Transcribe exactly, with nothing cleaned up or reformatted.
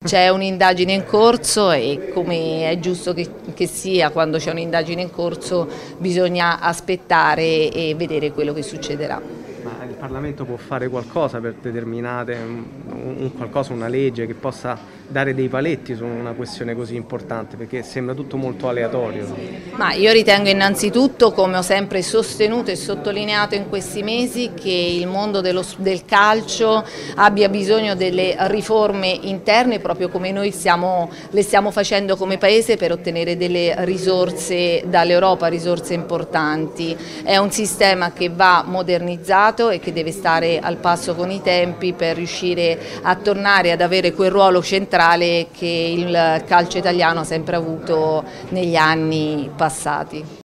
C'è un'indagine in corso e come è giusto che, che sia quando c'è un'indagine in corso bisogna aspettare e vedere quello che succederà. Ma il Parlamento può fare qualcosa per determinare un, un qualcosa, una legge che possa dare dei paletti su una questione così importante, perché sembra tutto molto aleatorio. Ma io ritengo innanzitutto, come ho sempre sostenuto e sottolineato in questi mesi, che il mondo dello, del calcio abbia bisogno delle riforme interne, proprio come noi stiamo, le stiamo facendo come Paese per ottenere delle risorse dall'Europa, risorse importanti. È un sistema che va modernizzato e che deve stare al passo con i tempi per riuscire a tornare ad avere quel ruolo centrale che il calcio italiano ha sempre avuto negli anni passati.